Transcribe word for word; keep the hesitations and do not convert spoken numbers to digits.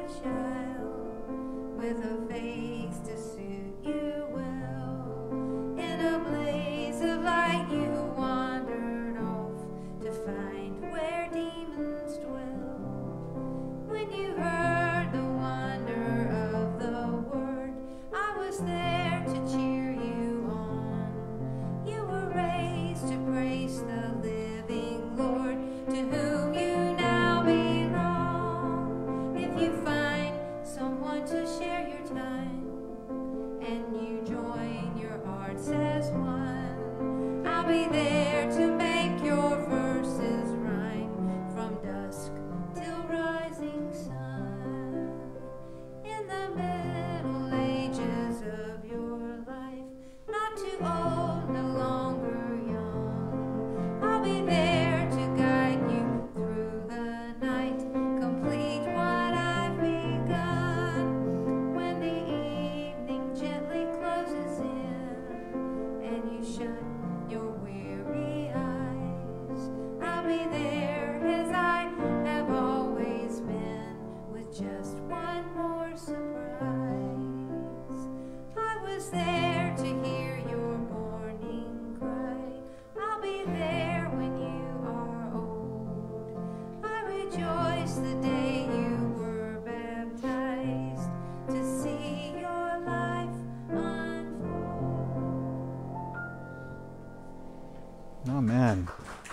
child with a face to suit you well. In a blaze of light you wandered off to find where demons dwell. When you heard the wonder of the word, I was there to cheer you on. You were raised to praise the living Lord, to whom you now belong. If you find someone to share your time, and you join your hearts as one, I'll be there to make your verses rhyme from dusk till rising sun. In the middle ages of your life, not too old, no longer young, I'll be there to guide you through the night, complete what I've begun. When the evening gently closes in and you shut your weary eyes, I'll be there as I have always been, with just one more surprise. I was there to hear your morning cry. I'll be there when you are old. I rejoice the day you were baptized, to see your life unfold. Amen.